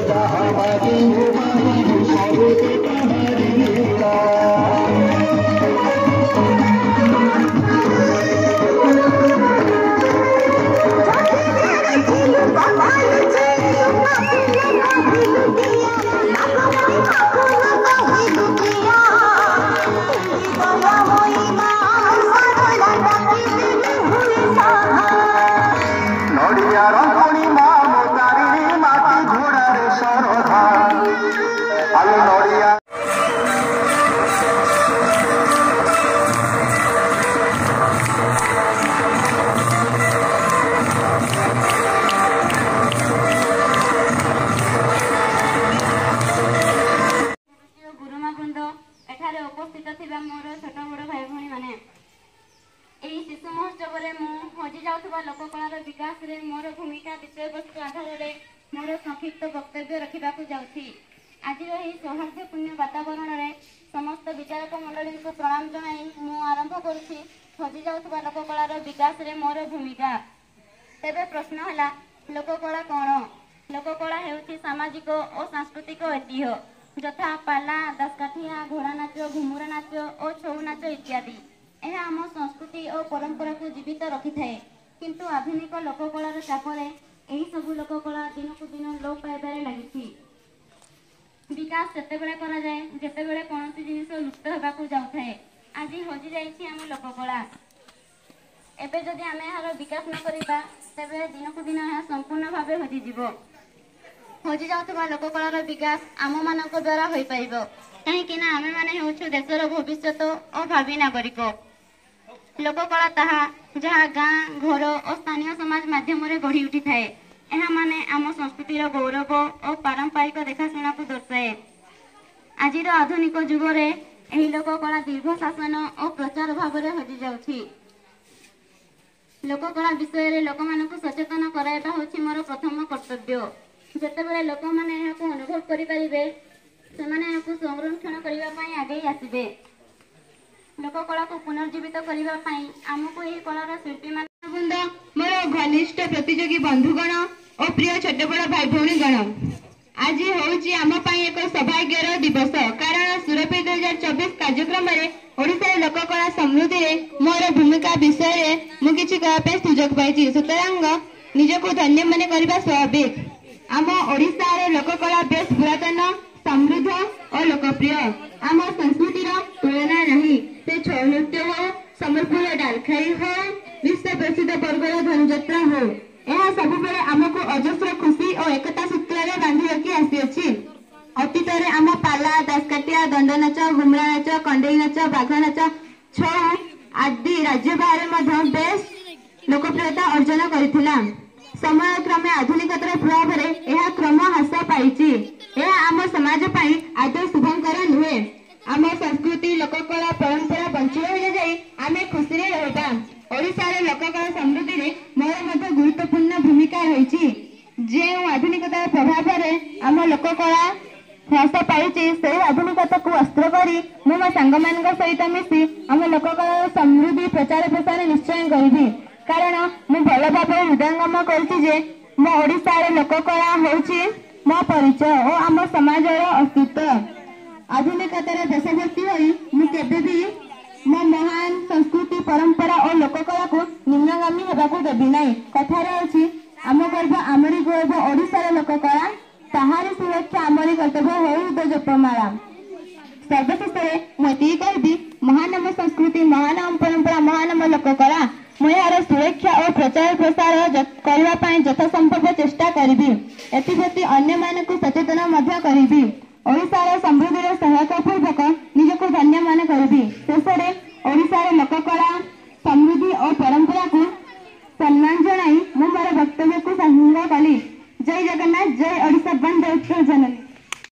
लोककलार विकास रे मोर भूमिका विषय वस्तु आधार में मोर संक्षिप्त वक्तव्य रखा जाऊँगी। आज सौहार्दपूर्ण वातावरण में समस्त विचारक मंडली को प्रणाम जनाई मु आरंभ करुँची हजि जाउथबा लोककलार विकास रे मोर भूमिका। तेबे प्रश्न है लोककला कौन? लोककला हेउछि सामाजिक और सांस्कृतिक ऐतिह्य यथा पाला, दासकाठिया, घोड़ा नाच, घुमुरा नाच और छौ नाच इत्यादि। यह आम संस्कृति और परंपरा को जीवित रखि थाए। किंतु आधुनिक लोककलार चापरे यही सबु लोककला दिनक दिन लोप पाइबारे लगी। विकास सेतेबेले करा जाए जेतेबेले कोनोसी जिनिस लुप्त होबाकू जाउथाए। आज हजि जाइछि आम लोककला। एबे जदि आमे यार विकास न करिबा तेबे दिनक दिन यह संपूर्ण भावे हजि जीवो। हजि जाउथबा लोककलार विकास आम मानक द्वारा होई पाइबो। कहीं आमे माने हेउछु देशर भविष्यत और भावी नागरिक। लोककला ताहा जहाँ गाँ घर और स्थानीय समाज माध्यम गढ़ी उठी थाए। यह माने आम संस्कृतिर गौरव और पारंपरिक देखाशुना को दर्शाए। आज आधुनिक जुग रे एही लोककला दीर्घ शासन और प्रचार भाव में हजि जाउछि। लोककला विषय रे लोक मानक सचेतन कराइबा होछि मोर प्रथम कर्तव्य। जेतेबेले लोक माने एहाको अनुभव करि परिबे सेमाने एहाको संरक्षण करिबा पई आगे आसिबे। लोककला को पुनर्जीवित करने आमको यह कलार शिल्पी मान मोर घनिष्ठ प्रतियोगी बंधुगण और प्रिय छोट बड़ भाई भौणी गण, आज हूँ आम एक सौभाग्यर दिवस। कारण सुरभि 2024 कार्यक्रम ओडिशा लोककला समृद्धि मोर भूमिका विषय में मुझे कहवाई सुजोग पाई। सुतरांग निजको धन्य मन करने स्वाभाविक। आम ओडिशा लोककला बेस पुरातन, समृद्ध और लोकप्रिय। आम संस्कृतिर तुलना नहीं। से छौ नृत्य हो, सम्बलपुर डालखाई हो, विश्व प्रसिद्ध बरगड़ धनुଯାत्रा हो, यह सबुबले आमको अजस्र खुशी और एकता सूत्र बांधि रखी आसी। अतीत में आम पाला, दासकाठिया, दंडनाच, घुमरा नाच, कंडेई नाच, बाघ नाच, छौ आदि राज्य बाहर बेस लोकप्रियता अर्जन करथिला। समय क्रमे आधुनिकतार प्रभाव यह क्रम ह्रास पाई। यह आम समाज पाई आदौ शुभंकर नुहे। आम संस्कृति लोककला परंपरा बंचिया जाई आमे खुशी रहा। ओडिशा लोककला समृद्धि में मोर गुरुत्वपूर्ण भूमिका रही। जो आधुनिकतार प्रभाव में आम लोककला ह्रास पाई से आधुनिकता को अस्त्र करी मो सांग मान सहित मिसी आम लोककला समृद्धि प्रचार प्रसार निश्चय करी। कारण मु भल भाव हृदयंगम कर मो ओडिशा लोककला हूँ मो परिचय और आम समाज अस्तित्व। आधुनिकतार देशभक्ति होई मो महान संस्कृति परंपरा और लोककला को निम्नगामी होबाकू देवी ना। कथार अच्छी आम गर्व आमरी गौरव ओडिशार लोककला, ताहारी सुरक्षा आमरी कर्तव्य हो जपमाला। सर्वशेष मुझे कहबी महानम संस्कृति, महानम परंपरा, महानम लोककला मुझे सुरक्षा और प्रचार प्रसार करने यथासंभव चेष्टा करी। एप्रति अन्य मानक सचेतन करी। ओडिशार